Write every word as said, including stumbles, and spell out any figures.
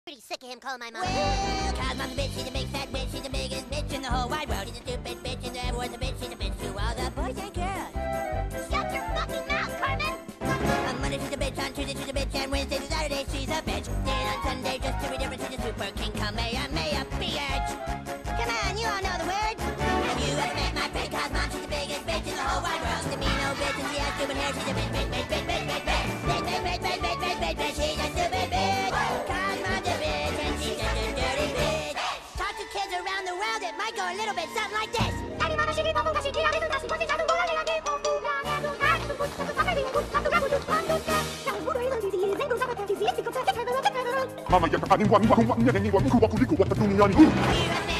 Pretty sick of him calling my mom. Well, Cartman's a bitch, she's a big fat bitch, she's the biggest bitch in the whole wide world. She's a stupid bitch, and everyone's a bitch, she's a bitch to all the boys and girls. Shut your fucking mouth, Cartman! On Monday she's a bitch, on Tuesday she's a bitch, and Wednesday to Saturday she's a bitch. Then on Sunday, just to be different, she's a super king, Kamehameha, bitch. Come on, you all know the word. Have you ever met my friend Cartman? She's the biggest bitch in the whole wide world. She's a mean old bitch, and she has stupid hair. She's a bitch, bitch, bitch, bitch, bitch, bitch, bitch, bitch, bitch, bitch, bitch, bitch, bitch, bitch, bitch. She's a stupid bitch. Cartman's a bitch, and she's just a dirty bitch. Talk to kids around the world, it might go a little bit something like this. Mama, jak pani ładnie, ładnie, ładnie, ładnie, ładnie, ładnie, ładnie, ładnie, ładnie, ładnie, ładnie, ładnie, ładnie,